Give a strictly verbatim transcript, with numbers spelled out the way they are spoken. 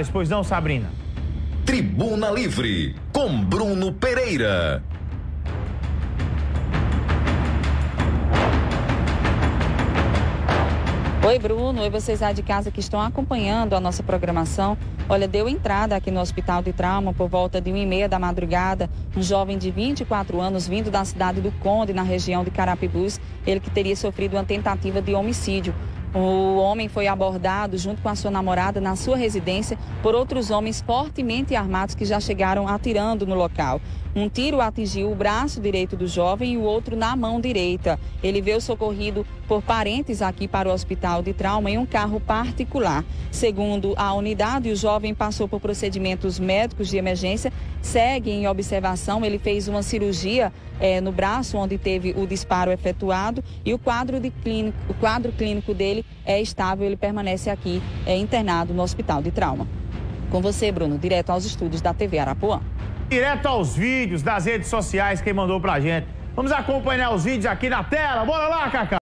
detalhes, pois não, Sabrina? Tribuna Livre, com Bruno Pereira. Oi, Bruno. Oi, vocês lá de casa que estão acompanhando a nossa programação. Olha, deu entrada aqui no Hospital de Trauma por volta de uma e meia da madrugada. Um jovem de vinte e quatro anos vindo da cidade do Conde, na região de Carapebus. Ele que teria sofrido uma tentativa de homicídio. O homem foi abordado junto com a sua namorada na sua residência por outros homens fortemente armados que já chegaram atirando no local. Um tiro atingiu o braço direito do jovem e o outro na mão direita. Ele veio socorrido por parentes aqui para o Hospital de Trauma em um carro particular. Segundo a unidade, o jovem passou por procedimentos médicos de emergência, segue em observação. Ele fez uma cirurgia é, no braço onde teve o disparo efetuado e o quadro, de clínico, o quadro clínico dele é estável. Ele permanece aqui é, internado no Hospital de Trauma. Com você, Bruno, direto aos estúdios da T V Arapuã. Direto aos vídeos das redes sociais, quem mandou pra gente. Vamos acompanhar os vídeos aqui na tela. Bora lá, Cacá!